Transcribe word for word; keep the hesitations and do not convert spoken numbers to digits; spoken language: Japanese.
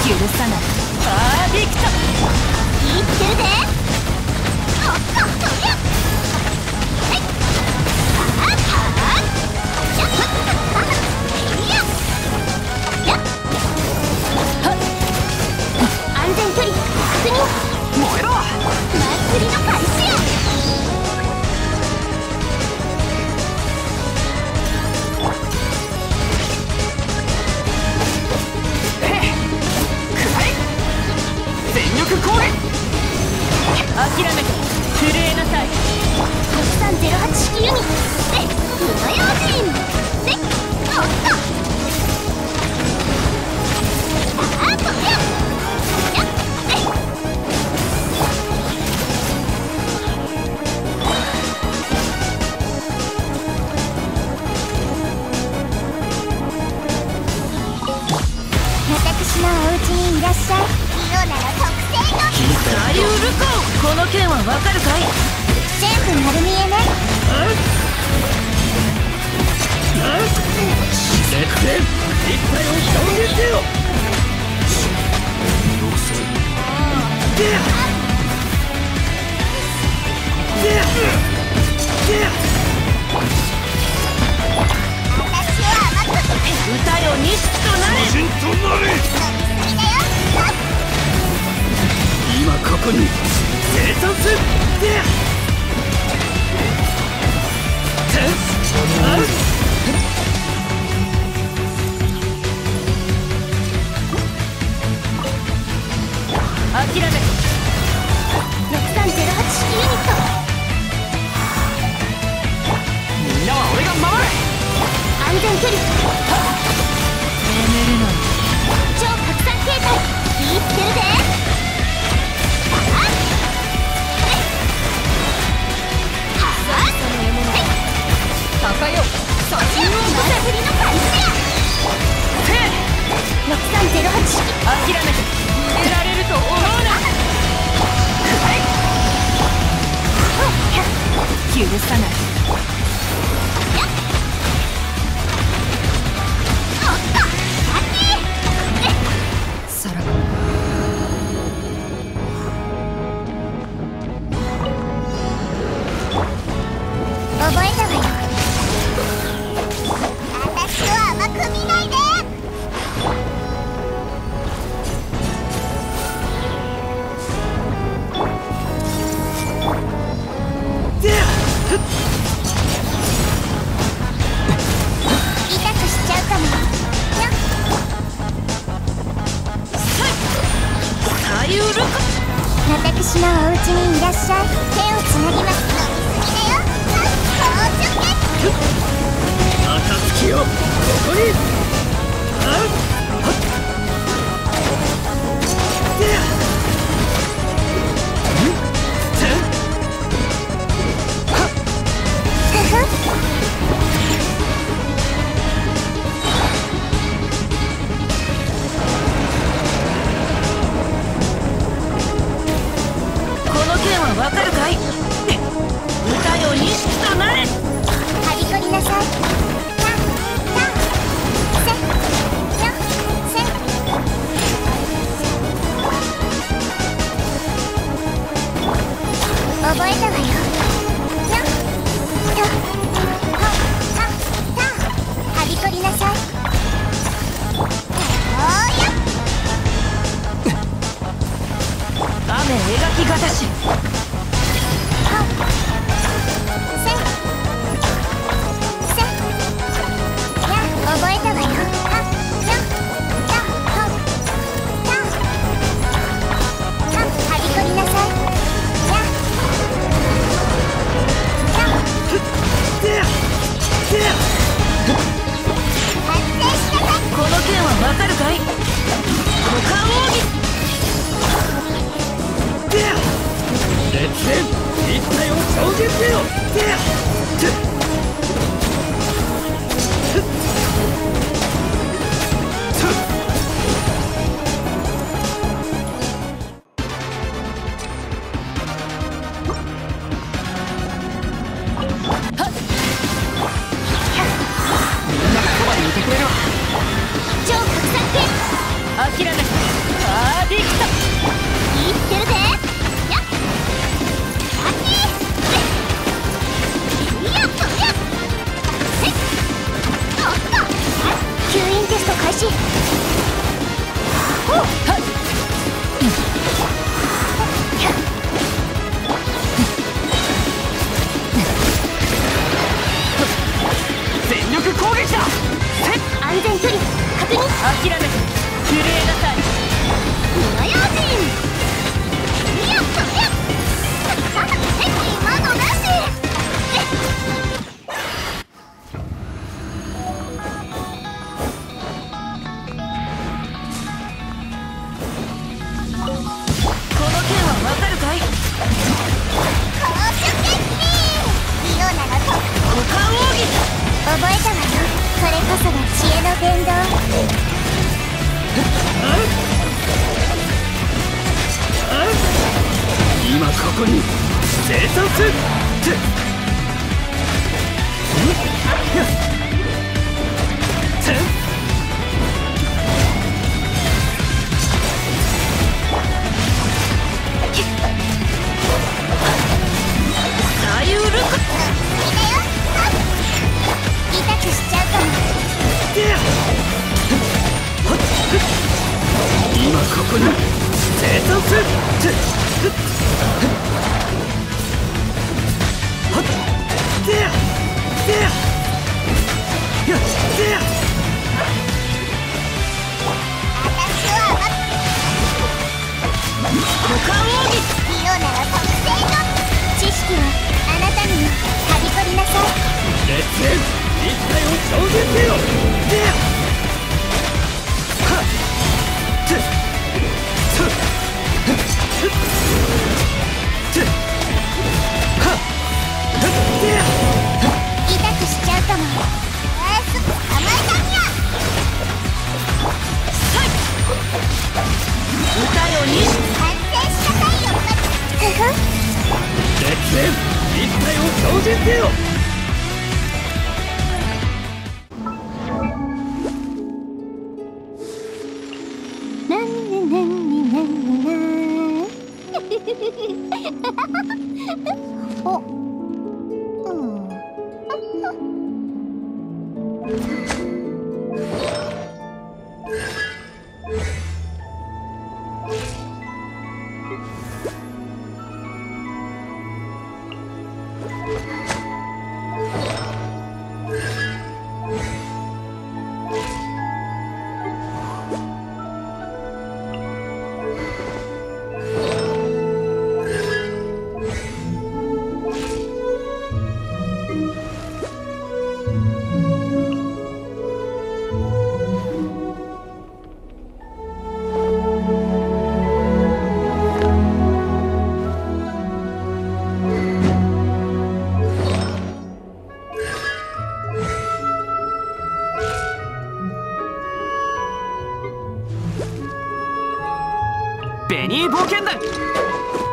許さない。パーフェクト。いってるで。おっととりゃ。はい。あああ。やっはっはっ。いや。やっ。はっ。安全距離確認。燃えろ。祭りの開始や。諦めて震えなさい。ろくさんゼロはち式ユニットで無用心でおっとあーとややっえ私のお家にいらっしゃい。色なら特製のサリュールコー。この件はわかるかい。全部丸見えね。 絶対一体を表現せよ。 私は甘く歌よ錦となれ。 魔人となれ。今ここに生産する。 諦めて。ろくさんゼロはち式ユニット。 みんなは俺が守る。 安全距離。眠るのに超拡散形態いってるで。高よ、そっちを祭りの開始や。ろくさんゼロはち式。諦めて逃げられると思うな。許さない。おっとラッキー。さらば覚えたわよ。私を甘く見ないで。痛くしちゃうかもよ。サリュールコ。私のお家にいらっしゃい。手をつなぎます。飲みすぎだよ。 暁をここに。 この件はわかるかい。歌よ錦となれ。はびこりなさい。たたせよせ。覚えたわよ。よとほはたはびこりなさい。おーや雨描きがたし。覚えたわよ。はよたほたたはびこりなさい。やた反省しなさい。この件はわかるかい。股間奥義。 覚えたわよ。これこそが知恵の伝道。 今ここに生産する。 さゆるく痛くしちゃうかも。 今ここに生産する。 リオなら特製の知識はあなたにもはびこりなさい。 烈焰一体を表現せよ。 痛くしちゃうかも。えー、すぐ捕まえたんや。歌よに完成しなさいよ。ふふ烈焰一体を表現せよ。 なんななんなんなお、うんベニー冒険団。